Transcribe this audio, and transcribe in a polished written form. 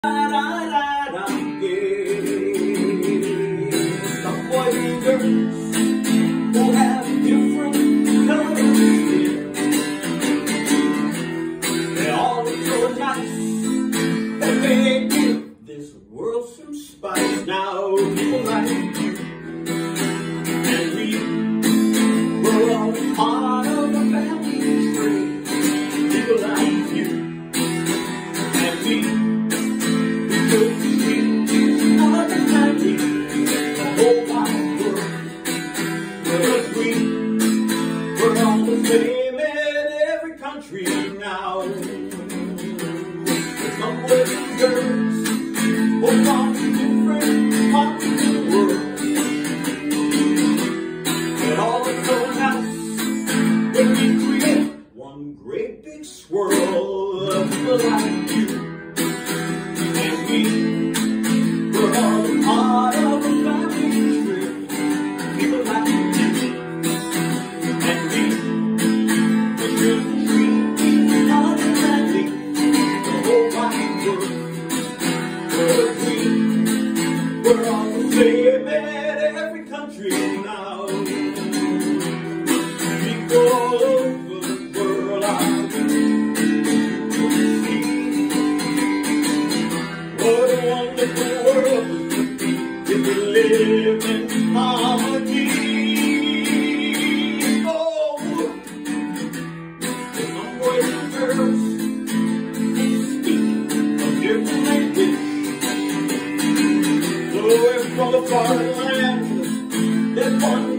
Some boys and girls who have different colors, they all look so nice, and they give this world some spice. Now people like you and me, we're all part of a family tree. People like you and me, we're all the same in every country now. Some boys and girls who come from different parts of the world, they all look so nice when we create one great big swirl of people like you and me. We're all a part of a family tree. People like you and me. We should treat each other kindly, the whole wide world. We're all the same in every country now. People all over the world are what a wonderful world if we live in harmony. Oh, some boys and girls speak a different language, so we're from a foreign land. There's one